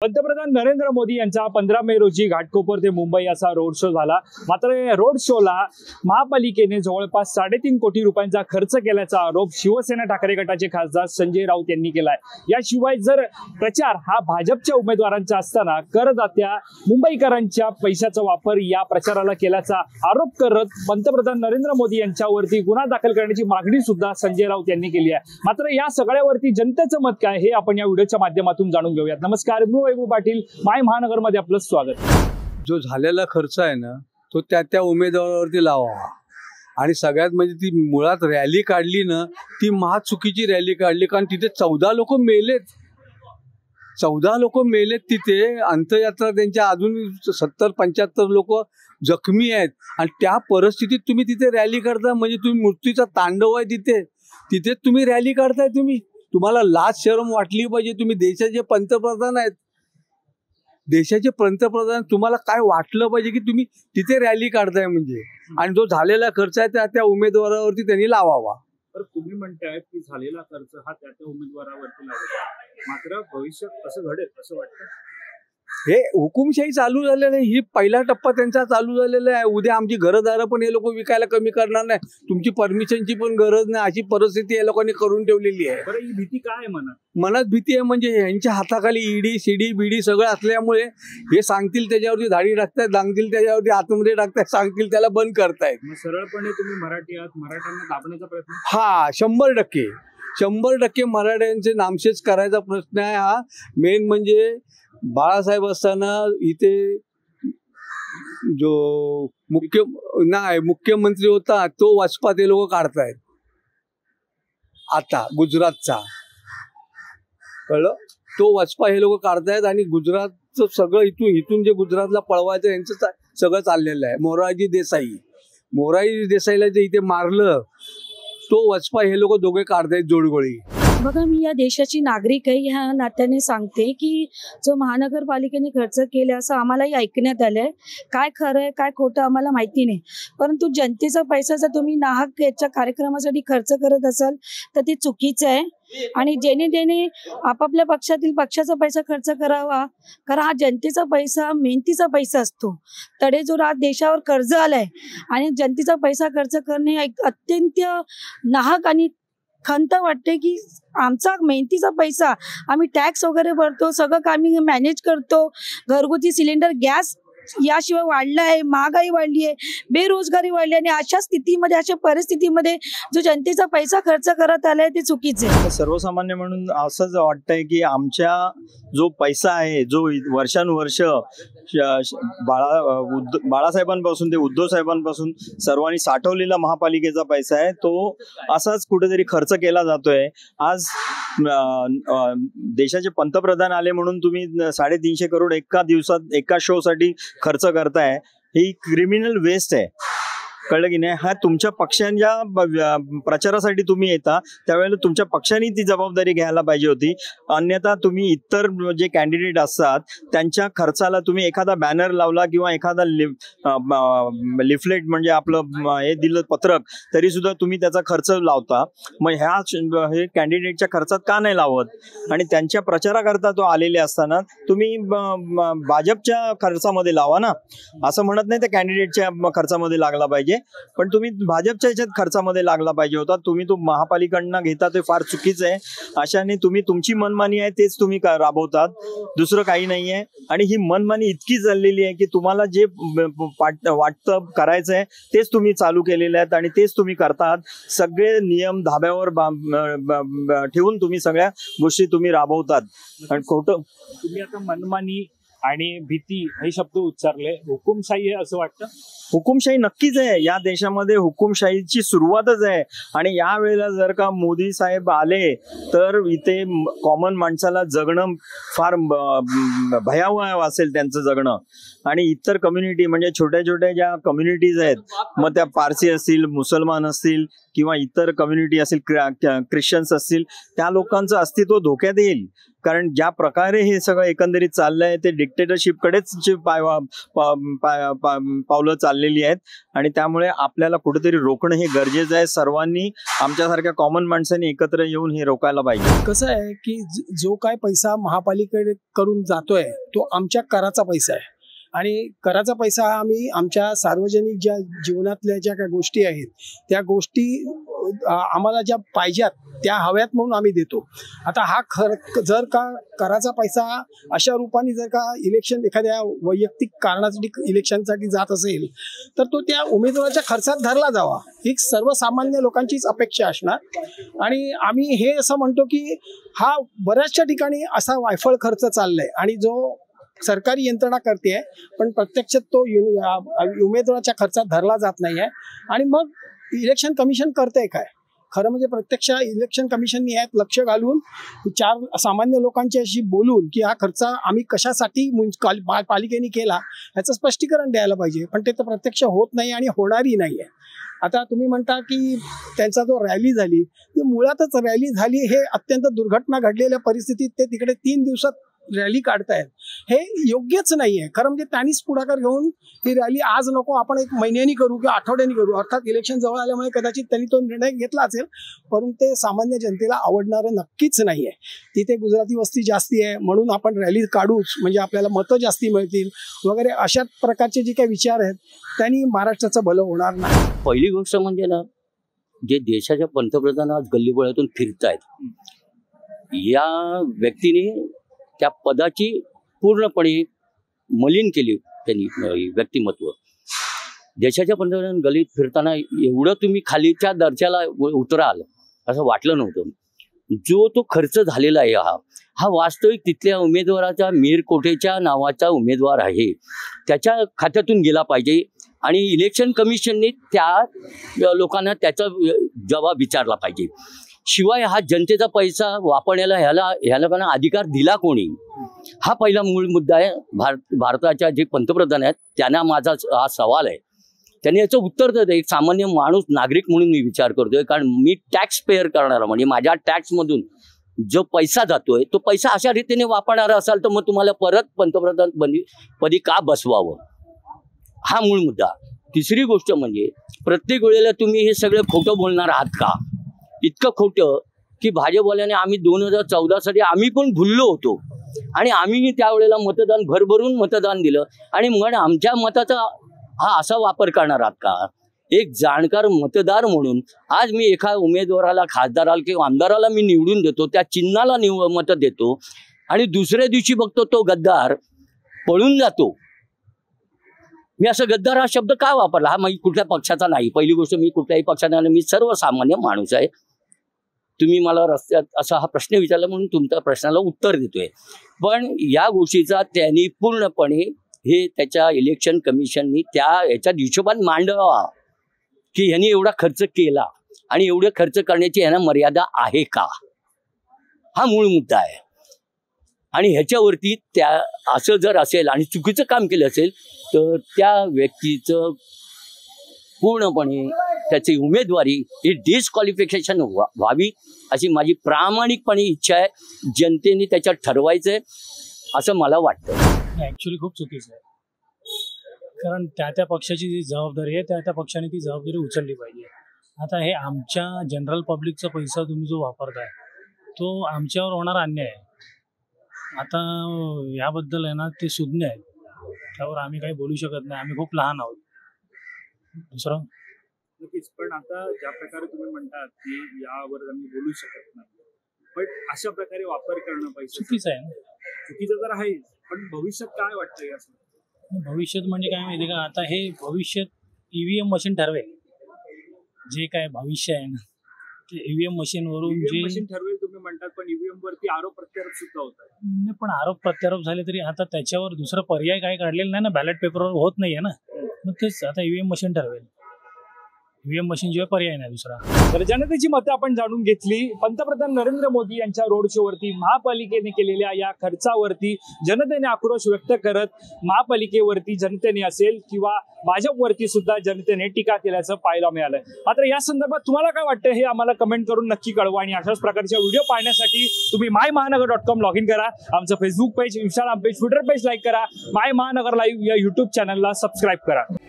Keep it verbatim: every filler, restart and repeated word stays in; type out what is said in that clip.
पंतप्रधान नरेंद्र मोदी यांचा पंधरा मे रोजी घाटकोपर ते मुंबई असा रोड शो झाला। मात्र या रोड शोला महापालिकेने जवळपास साडेतीन कोटी रुपयांचा खर्च केल्याचा आरोप शिवसेना ठाकरे गटाचे खासदार संजय राऊत यांनी केलाय। याशिवाय जर प्रचार हा भाजपच्या उमेदवारांचा असताना करदात्या मुंबईकरांच्या पैशाचा वापर या प्रचाराला केल्याचा आरोप करत पंतप्रधान नरेंद्र मोदी यांच्यावरती गुन्हा दाखल करण्याची मागणी सुद्धा संजय राऊत यांनी केली आहे। मात्र या सगळ्यावरती जनतेचं मत काय हे आपण या व्हिडिओच्या माध्यमातून जाणून घेऊयात। नमस्कार, मी वैभव पाटील, माय महानगर मध्ये आपलं स्वागत। जो झालेला खर्च आहे ना तो त्या त्या उमेदवारावरती लावावा आणि सगळ्यात म्हणजे ती मुळात रॅली काढली ना ती महा चुकीची रॅली काढली, कारण तिथे चौदा लोक मेलेत चौदा लोक मेलेत तिथे अंत्ययात्रा त्यांच्या अजून सत्तर पंच्याहत्तर लोक जखमी आहेत आणि त्या परिस्थितीत तुम्ही तिथे रॅली करता म्हणजे तुम्ही मृत्यूचा तांडव आहे तिथे तिथे तुम्ही रॅली काढताय। तुम्ही तुम्हाला लाज शरम वाटली पाहिजे। तुम्ही देशाचे पंतप्रधान आहेत, देशाचे पंतप्रधान, तुम्हाला काय वाटलं पाहिजे की तुम्ही तिथे रॅली काढताय म्हणजे। आणि जो झालेला खर्च आहे त्या त्या उमेदवारावरती त्यांनी लावावा। तर तुम्ही म्हणताय की झालेला खर्च हा त्या त्या उमेदवारावरती लावावा, मात्र भविष्यात असं घडेल असं वाटतं? हे हुकुमशाही चालू झालेलं आहे, ही पहिला टप्पा त्यांचा चालू झालेला आहे। उद्या आमची घरदारं पण हे लोक विकायला कमी करणार नाही, तुमची परमिशनची पण गरज नाही अशी परिस्थिती या लोकांनी करून ठेवलेली आहे। बरं, ही भीती काय आहे मनात? मनात भीती आहे म्हणजे यांच्या हाताखाली ईडी सीडी बीडी सगळं असल्यामुळे हे सांगतील त्याच्यावरती धाडी टाकतायत, सांगतील त्याच्यावरती आतमध्ये टाकतायत, सांगतील त्याला बंद करतायत। मग सरळपणे तुम्ही मराठी आहात, मराठ्यांना दाबण्याचा प्रयत्न? हा, शंभर टक्के शंभर टक्के मराठ्यांचे नामशेष करायचा प्रश्न आहे हा। मेन म्हणजे बाळासाहेब असताना इथे जो मुख्य नाही मुख्यमंत्री होता तो वाजपा ते लोक काढतायत आता गुजरातचा, कळलं? तो वाजपा हे लोक काढतायत आणि गुजरातचं सगळं इथून इथून जे गुजरातला पळवायचं यांचं सगळं चाललेलं आहे। मोरारजी देसाई मोरारजी देसाईला जे इथे मारलं तो वाजपा हे लोक दोघे काढतायत जोडगोळी। बघा, मी या देशाची नागरिक आहे ह्या नात्याने सांगते की जो महानगरपालिकेने खर्च केला असं आम्हालाही ऐकण्यात आलंय। काय खरं आहे काय खोटं आम्हाला माहिती नाही, परंतु जनतेचा पैसा जर तुम्ही नाहक याच्या कार्यक्रमासाठी खर्च करत असाल तर ते चुकीचं आहे। आणि जेणे जेणे आपापल्या पक्षातील पक्षाचा पैसा खर्च करावा, कारण हा जनतेचा पैसा मेहनतीचा पैसा असतो। तडेजोड आज देशावर कर्ज आलाय आणि जनतेचा पैसा खर्च करणे एक अत्यंत नाहक आणि खंत वाटते की आमचा मेहनतीचा पैसा आम्ही टॅक्स वगैरे भरतो, सगळं आम्ही मॅनेज करतो। घरगुती सिलेंडर गॅस याशिवाय वाढला आहे, महागाई वाढली आहे, बेरोजगारी वाढली आणि अशा स्थितीमध्ये अशा परिस्थितीमध्ये जो जनतेचा पैसा खर्च करत आलाय ते चुकीचे आहे। सर्वसामान्य म्हणून असंच वाटतंय की आमच्या जो पैसा आहे जो वर्षानुवर्ष बाळा बाळासाहेबांपासून ते उद्धव साहेबांपासून सर्वांनी साठवलेला महापालिकेचा पैसा आहे तो असाच कुठेतरी खर्च केला जातोय। आज देशाचे पंतप्रधान आले म्हणून तुम्ही साडेतीनशे करोड एका दिवसात एका शो साठी खर्च करताय, ही क्रिमिनल वेस्ट आहे, कळलं की नाही? हा तुमच्या पक्षांच्या प्रचारासाठी तुम्ही येता त्यावेळेला तुमच्या पक्षाने ती जबाबदारी घ्यायला पाहिजे होती। अन्यथा तुम्ही इतर जे कॅन्डिडेट असतात त्यांच्या खर्चाला तुम्ही एखादा बॅनर लावला किंवा एखादा लिफलेट म्हणजे आपलं हे दिलं पत्रक तरी सुद्धा तुम्ही त्याचा खर्च लावता। मग ह्या हे कॅन्डिडेटच्या खर्चात का नाही लावत? आणि त्यांच्या प्रचाराकरता तो आलेले असताना तुम्ही भाजपच्या खर्चामध्ये लावा ना, असं म्हणत नाही त्या कॅन्डिडेटच्या खर्चामध्ये लागला पाहिजे, पण तुम्ही भाजपच्या याच्यात खर्चामध्ये लागला पाहिजे होता। तुम्ही तो महापालिकांना घेता ते फार चुकीचं आहे। अशाने तुम्ही तुमची मनमानी आहे तेच तुम्ही राबवतात, दुसरं काही नाही आहे। आणि ही मनमानी इतकी चाललेली आहे की तुम्हाला जे वाटतं करायचं आहे तेच तुम्ही चालू केलेले आहेत आणि तेच तुम्ही करतात। सगळे नियम धाब्यावर ठेवून तुम्ही सगळ्या गोष्टी तुम्ही राबवतात आणि खोटं तुम्ही आता मनमानी आणि भीती हे शब्द उच्चारले, हुकुमशाही आहे असं वाटतं? हुकुमशाही नक्कीच आहे, या देशामध्ये हुकुमशाहीची सुरुवातच आहे। आणि या वेळेला जर का मोदी साहेब आले तर इथे कॉमन माणसाला जगणं फार भयावह असेल त्यांचं जगणं। आणि इतर कम्युनिटी म्हणजे छोट्या छोट्या ज्या कम्युनिटीज आहेत, मग त्या पारसी असतील, मुसलमान असतील किंवा इतर कम्युनिटी असेल, ख्रिश्चन्स असतील, त्या लोकांचं अस्तित्व धोक्यात येईल. कारण ज्या प्रकारे हे सगळं एकंदरीत चाललंय ते डिक्टेटरशिपकडेच जे पाय पाय पावलं चाललेली आहेत आणि त्यामुळे आपल्याला कुठेतरी रोखणं हे गरजेचं आहे. सर्वांनी आमच्यासारख्या कॉमन माणसांनी एकत्र येऊन हे रोखायला पाहिजे. कसं आहे की जो काय पैसा महापालिकेकडे करून जातोय तो आमच्या कराचा पैसा आहे आणि कराचा पैसा हा आम्ही आमच्या सार्वजनिक ज्या जीवनातल्या ज्या काही गोष्टी आहेत त्या गोष्टी आम्हाला ज्या पाहिजेत त्या हव्यात म्हणून आम्ही देतो. आता हा खर जर का कराचा पैसा अशा रूपाने जर का इलेक्शन एखाद्या वैयक्तिक कारणासाठी इलेक्शनसाठी जात असेल तर तो त्या उमेदवाराच्या खर्चात धरला जावा ही सर्वसामान्य लोकांचीच अपेक्षा असणार. आणि आम्ही हे असं म्हणतो की हा बऱ्याचशा ठिकाणी असा वायफळ खर्च चाललाय आणि जो सरकारी यंत्रणा करते आहे पण प्रत्यक्षात तो उमेदवाराच्या खर्चात धरला जात नाही आहे. आणि मग इलेक्शन कमिशन करतंय काय? खरं म्हणजे प्रत्यक्ष इलेक्शन कमिशननी यात लक्ष घालून चार सामान्य लोकांच्याशी बोलून की हा खर्च आम्ही कशासाठी पालिकेने केला ह्याचं स्पष्टीकरण द्यायला पाहिजे. पण ते तर प्रत्यक्ष होत नाही आणि होणारही नाही आहे. आता तुम्ही म्हणता की त्यांचा जो रॅली झाली ती मुळातच रॅली झाली हे अत्यंत दुर्घटना घडलेल्या परिस्थितीत ते तिकडे तीन दिवसात रॅली काढतायत हे योग्यच नाही आहे. खरं म्हणजे त्यांनीच पुढाकार घेऊन ही रॅली आज नको आपण एक महिन्यानी करू किंवा आठवड्यानी करू अर्थात इलेक्शन जवळ आल्यामुळे कदाचित त्यांनी तो निर्णय घेतला असेल परंतु ते सामान्य जनतेला आवडणारं नक्कीच नाही आहे. तिथे गुजराती वस्ती जास्ती आहे म्हणून आपण रॅली काढूच म्हणजे आपल्याला मतं जास्ती मिळतील वगैरे अशा प्रकारचे जे काही विचार आहेत त्यांनी महाराष्ट्राचं भलं होणार नाही. पहिली गोष्ट म्हणजे ना जे देशाच्या पंतप्रधान आज गल्लीबोळातून फिरतायत या व्यक्तीने त्या पदाची पूर्णपणे मलिन केली त्यांनी व्यक्तिमत्व. देशाच्या पंतप्रधान गल्लीत फिरताना एवढं तुम्ही खालीच्या दर्जाला उतराल असं वाटलं नव्हतं. जो तो खर्च झालेला आहे हा हा वास्तविक तिथल्या उमेदवाराच्या मीर कोठेच्या नावाचा उमेदवार आहे त्याच्या खात्यातून गेला पाहिजे आणि इलेक्शन कमिशनने त्या लोकांना त्याचा जबाब विचारला पाहिजे. शिवाय हा जनतेचा पैसा वापरण्याला ह्याला ह्या लोकांना अधिकार दिला कोणी हा पहिला मूळ मुद्दा आहे. भारत भारताच्या जे पंतप्रधान आहेत त्यांना माझा हा सवाल आहे. त्यांनी याचं उत्तर देतं. एक सामान्य माणूस नागरिक म्हणून मी विचार करतोय कारण मी टॅक्स पेअर करणारा म्हणजे माझ्या टॅक्समधून जो पैसा जातोय तो पैसा अशा रीतीने वापरणारा असाल तर मग तुम्हाला परत पंतप्रधान पदी पदी का बसवावं हा मूळ मुद्दा. तिसरी गोष्ट म्हणजे प्रत्येक वेळेला तुम्ही हे सगळं खोटं बोलणार आहात का? इतकं खोटं की भाजपवाल्याने आम्ही दोन हजार चौदा साठी आम्ही पण भुललो होतो आणि आम्ही त्यावेळेला मतदान भरभरून मतदान दिलं आणि मग आमच्या मताचा हा असा वापर करणार आहात का? एक जाणकार मतदार म्हणून आज मी एका उमेदवाराला खासदाराला किंवा आमदाराला मी निवडून देतो त्या चिन्हाला निव मत देतो आणि दुसऱ्या दिवशी बघतो तो गद्दार पळून जातो. मी असं गद्दार हा शब्द का वापरला? हा मी कुठल्या पक्षाचा नाही. पहिली गोष्ट मी कुठल्याही पक्षाचा नाही. मी सर्वसामान्य माणूस आहे. तुम्ही मला रस्त्यात असा हा प्रश्न विचारला म्हणून तुमच्या प्रश्नाला उत्तर देतोय. पण या गोष्टीचा त्यांनी पूर्णपणे हे त्याच्या इलेक्शन कमिशननी त्या याच्या हिशोबात मांडावा की ह्यांनी एवढा खर्च केला आणि एवढं खर्च करण्याची यांना मर्यादा आहे का हा मूळ मुद्दा आहे. आणि ह्याच्यावरती त्या असं जर असेल आणि चुकीचं काम केलं असेल तर त्या व्यक्तीचं पूर्णपणे त्याची उमेदवारी ही डिस्क्वालिफिकेशन व्हावी अशी माझी प्रामाणिकपणे इच्छा आहे. जनतेने त्याच्यात ठरवायचंय असं मला वाटतं. ऍक्च्युली खूप चुकीचं आहे कारण त्या त्या पक्षाची जी जबाबदारी आहे त्या त्या पक्षाने ती जबाबदारी उचलली पाहिजे. आता हे आमच्या जनरल पब्लिकचा पैसा तुम्ही जो वापरताय तो आमच्यावर होणारा अन्याय आहे. आता याबद्दल आहे ना ते सुज्ञ आहेत त्यावर आम्ही काही बोलू शकत नाही. आम्ही खूप लहान आहोत. दुसरं नक्कीच. पण आता ज्या प्रकारे तुम्ही म्हणतात की यावर आम्ही बोलू शकत नाही पण अशा प्रकारे वापर करणं पैसे चुकीचं आहे ना. चुकीचं तर आहे पण भविष्यात काय वाटतं याचं? भविष्यात म्हणजे काय माहिती का आता हे भविष्यात ईव्हीएम मशीन ठरवेल जे काय भविष्य आहे ना ते ईव्हीएम मशीन वरून जे मशीन ठरवेल तुम्ही म्हणतात पण ईव्हीएम वरती आरोप प्रत्यारोप सुद्धा होतात. नाही पण आरोप प्रत्यारोप झाले तरी आता त्याच्यावर दुसरा पर्याय काय काढलेला नाही ना. बॅलेट पेपरवर होत नाहीये ना. मग तेच आता ईव्हीएम मशीन ठरवेल. ईव्हीएम मशीन शिवाय पर्याय नाही दुसरा. तर जनतेची मतं आपण जाणून घेतली. पंतप्रधान नरेंद्र मोदी यांच्या रोड शो वरती महापालिकेने केलेल्या या खर्चावरती जनतेने आक्रोश व्यक्त करत महापालिकेवरती जनतेने असेल किंवा भाजपवरती सुद्धा जनतेने टीका केल्याचं पाहायला मिळालं. मात्र या संदर्भात तुम्हाला काय वाटतं हे आम्हाला कमेंट करून नक्की कळवा आणि अशाच प्रकारच्या व्हिडिओ पाहण्यासाठी तुम्ही माय महानगर डॉट कॉम लॉग इन करा. आमचं Facebook page, Instagram page, Twitter page like करा. माय महानगर लाईव्ह या युट्यूब चॅनलला सबस्क्राईब करा.